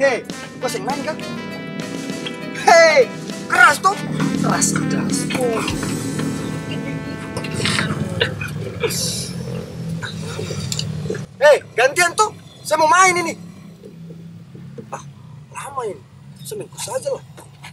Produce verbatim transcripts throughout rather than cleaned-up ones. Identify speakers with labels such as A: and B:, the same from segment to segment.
A: Hei, kau sing main kan? Hei, keras tuh.
B: Keras keras. Oh.
A: Hei, gantian tuh. Saya mau main ini. Ah, lama ini. Seminggu saja lah.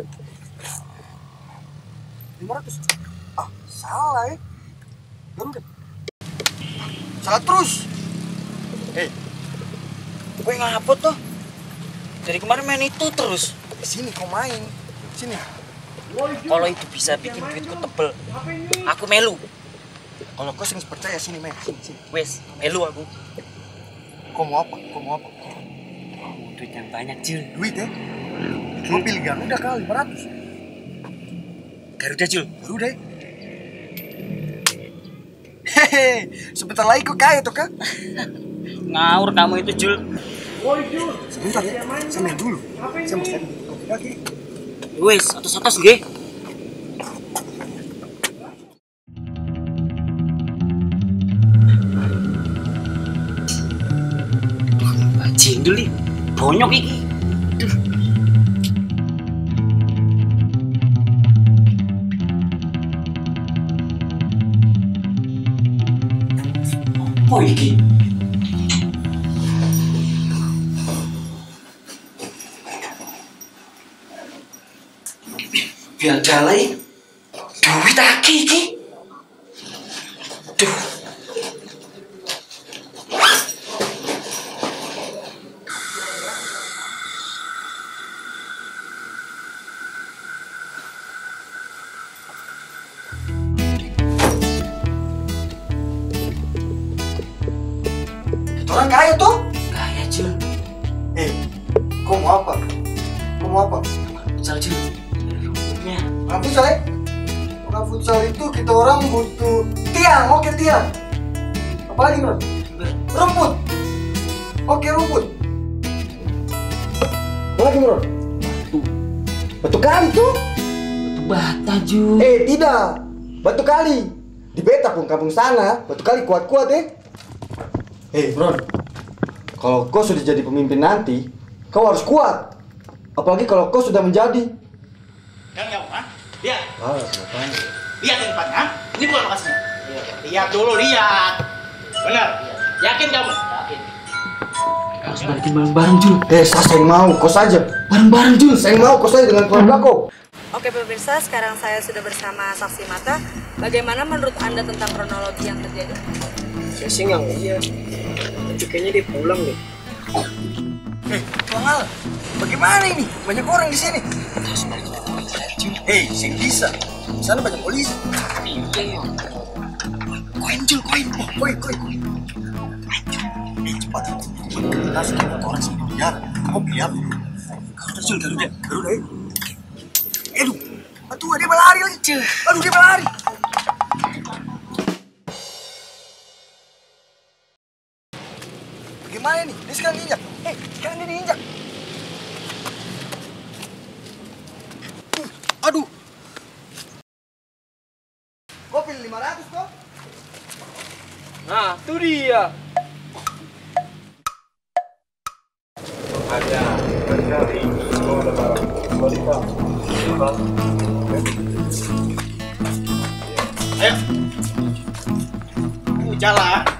A: lima ratus. Ah, salah ya. Baru deh. Salah terus. Hei,
B: Gue ngapa tuh? Dari kemarin main itu terus.
A: sini kau main. Sini.
B: Kalau itu bisa bikin duitku tebel, aku melu.
A: Kalau kau sing percaya sini main. Sini, sini.
B: Wes, melu aku.
A: Kau mau apa? Kau mau apa?
B: Mau duit yang banyak, Jul.
A: Duit ya? Kau pilih Garuda kali lima ratus.
B: Garuda, Jul.
A: Garuda ya? Hehe, sebentar lagi kau kaya tuh kan?
B: Ngawur kamu itu, Jul.
A: Sebentar ya, saya main dulu. Saya mau stand lagi.
B: Wes, atas-atas nggih. Jindul nih, bonyok iki. Duh. Apa iki? Biar galai duit aki iki. Duh.
A: Orang kaya tuh?
B: Kaya, Jul.
A: Eh, kau mau apa? Kau mau apa?
B: Futsal, Jul. Rumputnya.
A: Orang futsal ya? Orang futsal itu kita orang butuh tiang, oke tiang. Apa lagi bro? Rumput. Oke rumput. Apa lagi bro?
B: Batu.
A: Batu kali tuh?
B: Batu bata, Jul.
A: Eh tidak, batu kali. Di beta pun kampung sana, batu kali kuat-kuat eh. Hei bro, kalau kau sudah jadi pemimpin nanti, kau harus kuat. Apalagi kalau kau sudah menjadi.
C: Kan nggak mau, lihat,
A: Ah, ngapain?
C: lihat tempatnya. Ini bukan lokasinya. Lihat dulu, lihat. Benar. Yakin kamu? Yakin.
B: Harus balikin bareng-bareng, Jul.
A: Eh, saya yang mau, kau saja.
B: Bareng-bareng, Jul.
A: Saya yang mau, kau saja dengan keluarga kau.
D: Oke pemirsa, sekarang saya sudah bersama saksi mata. Bagaimana menurut Anda tentang kronologi yang terjadi?
E: Saya sih nggak ngeliat, tapi kayaknya dia pulang deh.
A: Eh, Bang Al, bagaimana ini? Banyak orang di sini. Hei, sing bisa. Di sana banyak polisi. Koin, Jul, koin. Oh, koin, koin, koin. Eh, cepat. Kita harus kirim ke orang sini. Ya, kau pilih apa? Garuda, Jul, Garuda. Garuda, eh. Aduh, aduh, dia berlari lagi. Aduh, dia berlari. Bagaimana ini? Dia sekarang diinjak. Eh, sekarang dia diinjak. Uh, aduh. Kau pilih lima ratus kok?
E: Nah, itu dia. Ada, mencari wanita.
C: Ayo. Uh, jalan.